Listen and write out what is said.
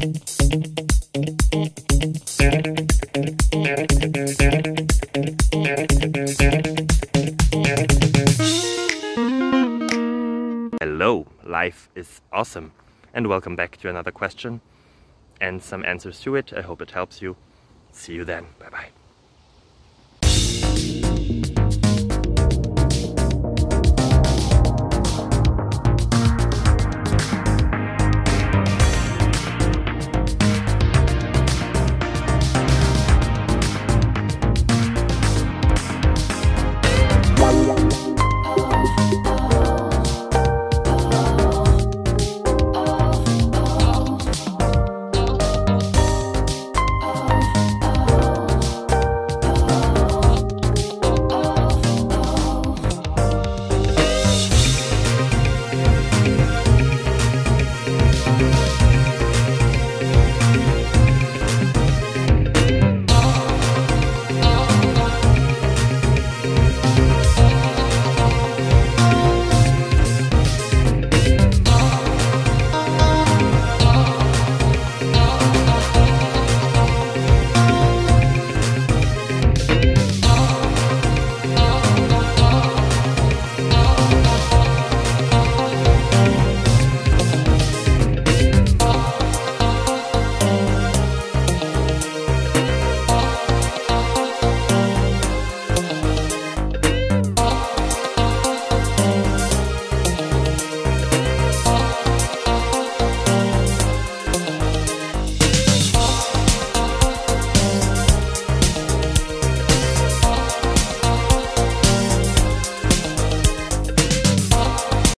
Hello, life is awesome, and welcome back to another question and some answers to it. I hope it helps you. See you then. Bye bye.